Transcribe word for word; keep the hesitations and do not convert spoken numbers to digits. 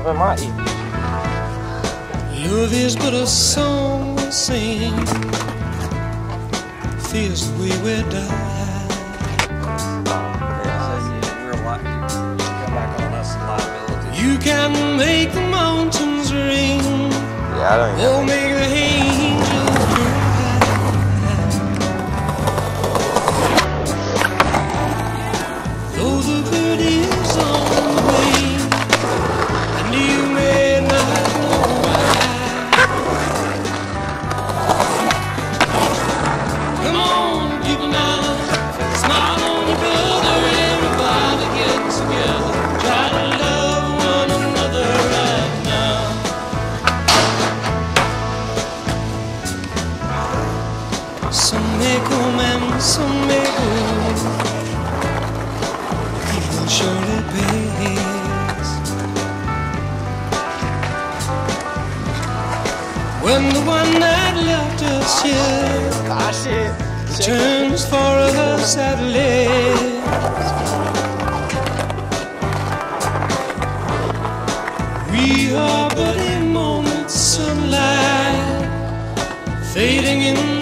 Love it might eat. Love is but a song we sing, feels the way we die. We're li- come back on us and liability. You can make the mountains ring, Yeah, I don't even or make the angels cry. Though the bird is on the wing, and you may not know why. Come on, people now, smile on your brother. Everybody get together, try to love one another right now. Some may come and some may go, people surely pays. When the one that left us here Ah, shit. returns for her sadly, we are but a moment's sunlight fading in